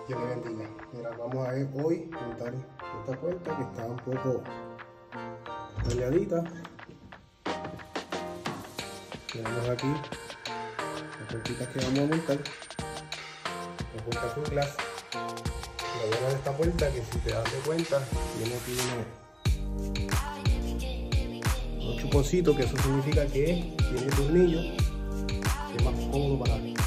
Dios le bendiga. Mira, vamos a ver hoy montar esta puerta que está un poco dañadita. Tenemos aquí las puertitas que vamos a montar. La puerta full glass. Lo bueno de esta puerta es que si te das de cuenta, tiene unos chuponcitos, que eso significa que tiene tornillos, que es más cómodo para ti.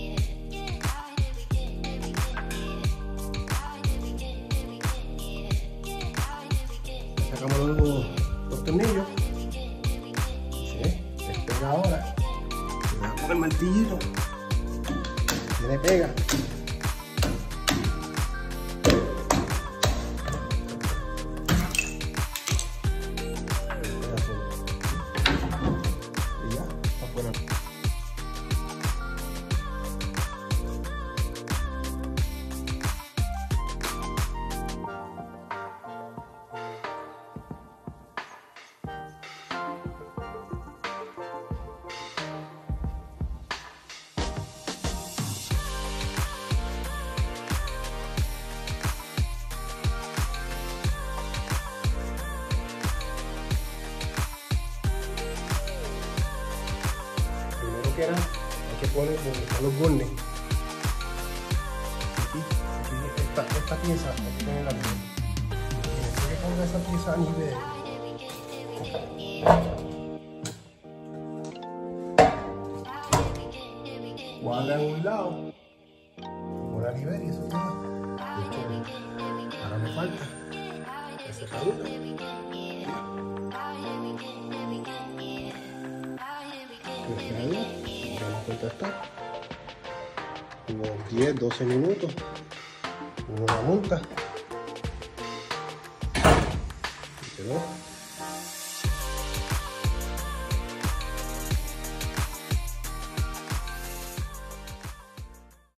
Sacamos los tornillos. ¿Sí? Despega ahora. Le voy a poner el martillito. Tiene pega. Y ya, está fuera. Hay que poner los bornes. Aquí esta pieza, hay que ponerla bien. Después que ponga esa pieza a nivel, cuadra en un lado, pone a nivel y eso queda. Ahora me falta la cerradura. ¿Cuánto está? Unos 10-12 minutos. Uno la monta. Y quedó.